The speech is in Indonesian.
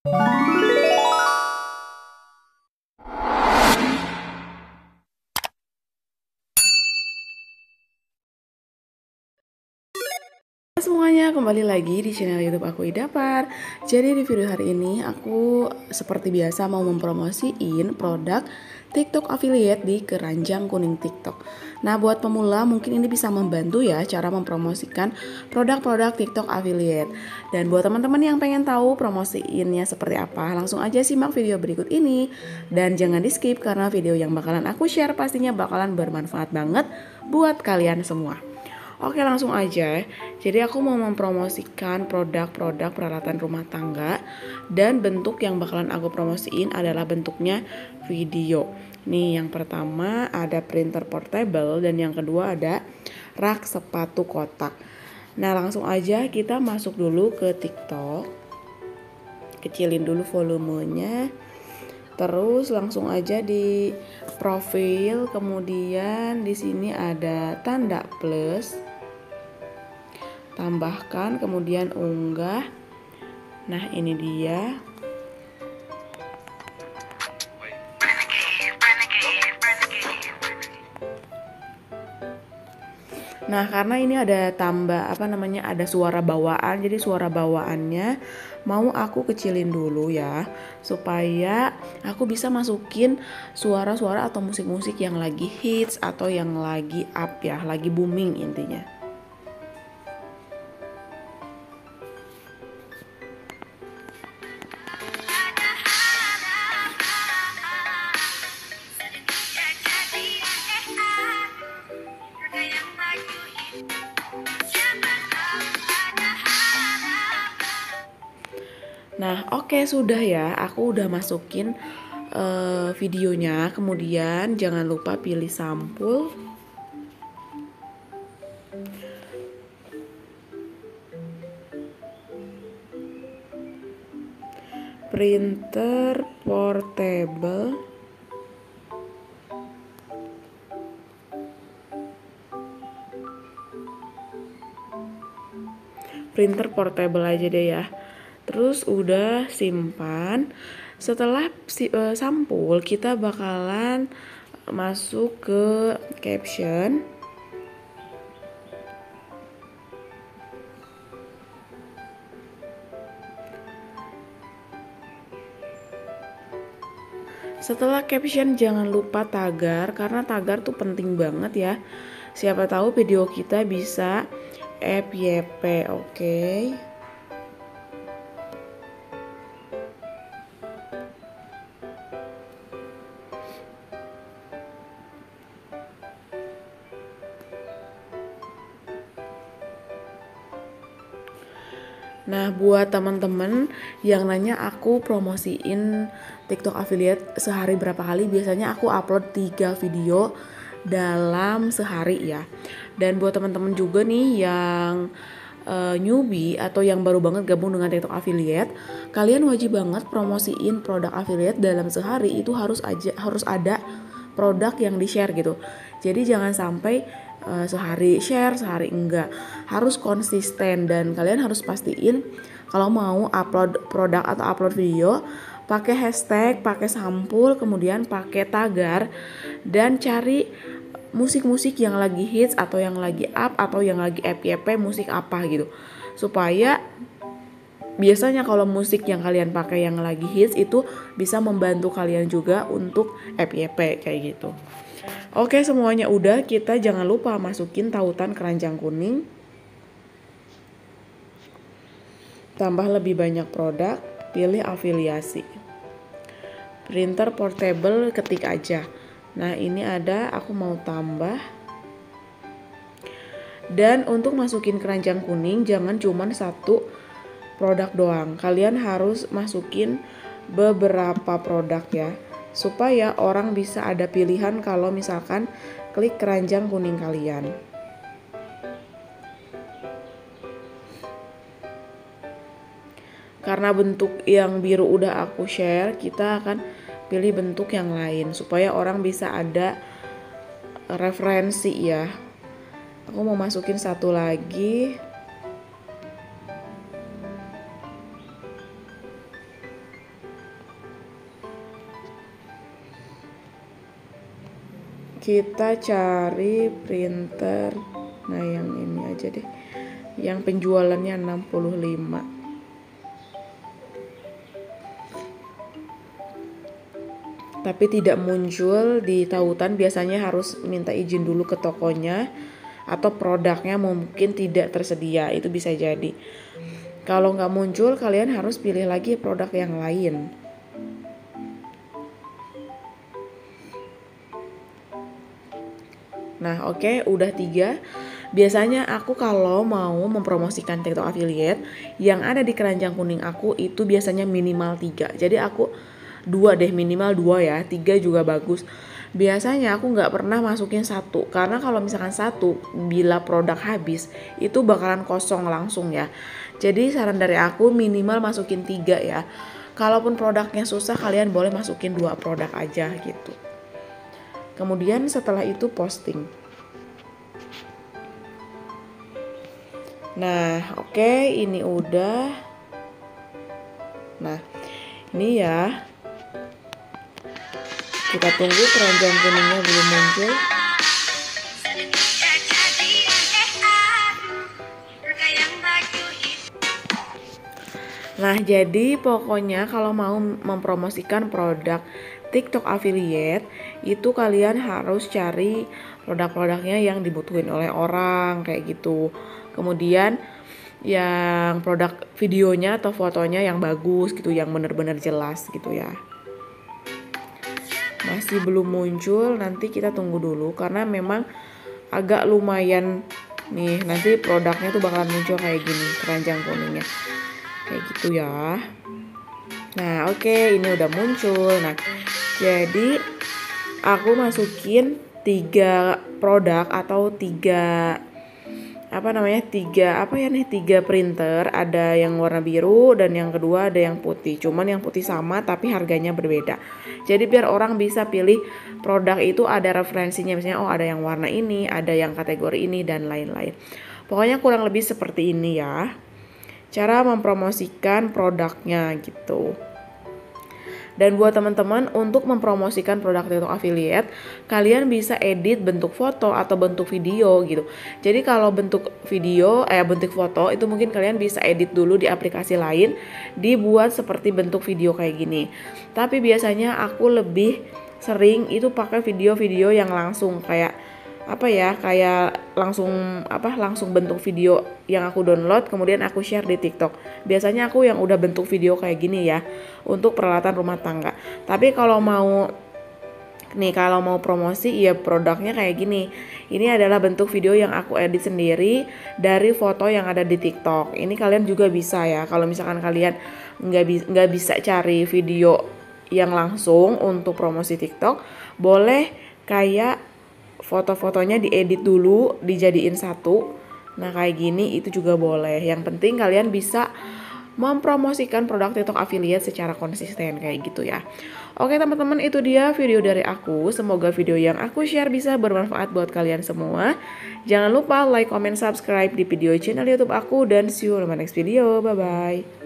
Semuanya, kembali lagi di channel YouTube aku Idapar. Jadi di video hari ini aku seperti biasa mau mempromosiin produk TikTok affiliate di keranjang kuning TikTok. Nah, buat pemula mungkin ini bisa membantu ya cara mempromosikan produk-produk TikTok affiliate. Dan buat teman-teman yang pengen tahu promosiinnya seperti apa, langsung aja simak video berikut ini. Dan jangan di skip karena video yang bakalan aku share pastinya bakalan bermanfaat banget buat kalian semua. Oke, langsung aja. Jadi aku mau mempromosikan produk-produk peralatan rumah tangga, dan bentuk yang bakalan aku promosiin adalah bentuknya video. Nih, yang pertama ada printer portable dan yang kedua ada rak sepatu kotak. Nah, langsung aja kita masuk dulu ke TikTok. Kecilin dulu volumenya. Terus langsung aja di profil, kemudian di sini ada tanda plus. Tambahkan, kemudian unggah. Nah, ini dia. Nah, karena ini ada ada suara bawaan. Jadi suara bawaannya mau aku kecilin dulu ya, supaya aku bisa masukin suara-suara atau musik-musik yang lagi hits atau yang lagi up ya, lagi booming intinya. Nah, oke, sudah ya, aku udah masukin videonya. Kemudian jangan lupa pilih sampul. Printer portable. Printer portable aja deh ya. Terus udah simpan. Setelah sampul, kita bakalan masuk ke caption. Setelah caption jangan lupa tagar, karena tagar tuh penting banget ya. Siapa tahu video kita bisa FYP, oke? Nah, buat teman-teman yang nanya aku promosiin TikTok affiliate sehari berapa kali, biasanya aku upload 3 video dalam sehari ya. Dan buat teman-teman juga nih yang newbie atau yang baru banget gabung dengan TikTok affiliate, kalian wajib banget promosiin produk affiliate dalam sehari. Itu harus ada produk yang di-share gitu. Jadi jangan sampai sehari share, sehari enggak. Harus konsisten, dan kalian harus pastiin kalau mau upload produk atau upload video pakai hashtag, pakai sampul, kemudian pakai tagar, dan cari musik-musik yang lagi hits atau yang lagi up atau yang lagi FYP, musik apa gitu. Supaya biasanya kalau musik yang kalian pakai yang lagi hits itu bisa membantu kalian juga untuk FYP kayak gitu. Oke, semuanya udah, kita jangan lupa masukin tautan keranjang kuning. Tambah lebih banyak produk, pilih afiliasi. Printer portable, ketik aja. Nah, ini ada, aku mau tambah. Dan untuk masukin keranjang kuning jangan cuman satu produk doang. Kalian harus masukin beberapa produk ya, supaya orang bisa ada pilihan kalau misalkan klik keranjang kuning kalian. Karena bentuk yang biru udah aku share, kita akan pilih bentuk yang lain supaya orang bisa ada referensi ya. Aku mau masukin satu lagi. Kita cari printer. Nah, yang ini aja deh. Yang penjualannya 65. Tapi tidak muncul di tautan, biasanya harus minta izin dulu ke tokonya atau produknya mungkin tidak tersedia, itu bisa jadi. Kalau nggak muncul, kalian harus pilih lagi produk yang lain. Nah, oke, udah 3. Biasanya aku kalau mau mempromosikan TikTok affiliate yang ada di keranjang kuning aku itu biasanya minimal 3. Jadi aku 2 deh, minimal 2 ya, 3 juga bagus. Biasanya aku nggak pernah masukin 1, karena kalau misalkan 1, bila produk habis itu bakalan kosong langsung ya. Jadi saran dari aku minimal masukin 3 ya. Kalaupun produknya susah, kalian boleh masukin 2 produk aja gitu. Kemudian setelah itu posting. Nah, oke, ini udah. Nah, ini ya. Kita tunggu keranjang kuningnya belum muncul. Nah, jadi pokoknya kalau mau mempromosikan produk TikTok affiliate itu kalian harus cari produk-produknya yang dibutuhin oleh orang kayak gitu. Kemudian yang produk videonya atau fotonya yang bagus gitu, yang benar-benar jelas gitu ya. Masih belum muncul, nanti kita tunggu dulu karena memang agak lumayan nih, nanti produknya tuh bakalan muncul kayak gini, keranjang kuningnya kayak gitu ya. Nah, oke, ini udah muncul. Nah, jadi aku masukin 3 produk atau 3 3 printer. Ada yang warna biru dan yang kedua ada yang putih. Cuman yang putih sama tapi harganya berbeda. Jadi biar orang bisa pilih produk itu ada referensinya, misalnya oh ada yang warna ini, ada yang kategori ini dan lain-lain. Pokoknya kurang lebih seperti ini ya cara mempromosikan produknya gitu. Dan buat teman-teman untuk mempromosikan produk TikTok affiliate, kalian bisa edit bentuk foto atau bentuk video gitu. Jadi kalau bentuk video, bentuk foto itu mungkin kalian bisa edit dulu di aplikasi lain, dibuat seperti bentuk video kayak gini. Tapi biasanya aku lebih sering itu pakai video-video yang langsung kayak langsung bentuk video yang aku download kemudian aku share di TikTok. Biasanya aku yang udah bentuk video kayak gini ya untuk peralatan rumah tangga. Tapi kalau mau promosi ya produknya kayak gini. Ini adalah bentuk video yang aku edit sendiri dari foto yang ada di TikTok. Ini kalian juga bisa ya. Kalau misalkan kalian nggak bisa cari video yang langsung untuk promosi TikTok, boleh kayak foto-fotonya diedit dulu, dijadiin satu. Nah kayak gini itu juga boleh. Yang penting kalian bisa mempromosikan produk TikTok affiliate secara konsisten kayak gitu ya. Oke teman-teman, itu dia video dari aku. Semoga video yang aku share bisa bermanfaat buat kalian semua. Jangan lupa like, comment, subscribe di video channel YouTube aku dan see you on my next video. Bye bye.